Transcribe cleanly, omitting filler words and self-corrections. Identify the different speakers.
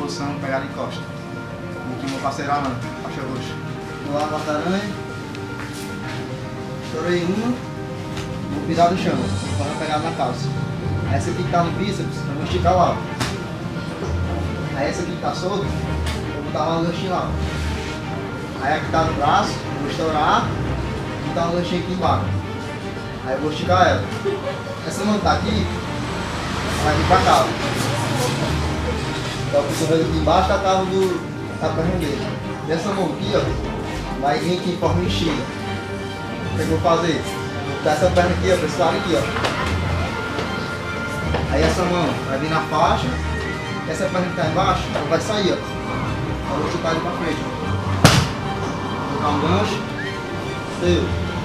Speaker 1: posição, pegada em costa. E aqui meu parceiro Alan, faixa roxa.
Speaker 2: Vou lá matar aranha. Estourei uma. Vou pisar no chão, para pegar na calça. Essa aqui que tá no bíceps, eu vou esticar lá. Aí essa aqui que tá solta, eu vou botar lá um ganchinho lá. Aí a que tá no braço, eu vou estourar e botar um ganchinho aqui embaixo. Aí eu vou esticar ela. Essa mão que tá aqui, vai vir pra cá. Então o cotovelo aqui embaixo tá cabo da perna dele. E essa mão aqui, ó, vai vir aqui em forma de X. O que eu vou fazer? Vou botar essa perna aqui, ó, pra esse lado aqui, ó. Aí essa mão vai vir na faixa, essa perna que tá embaixo, ela vai sair, ó. Eu vou chutar ele pra frente, ó. Vou colocar um gancho, seu.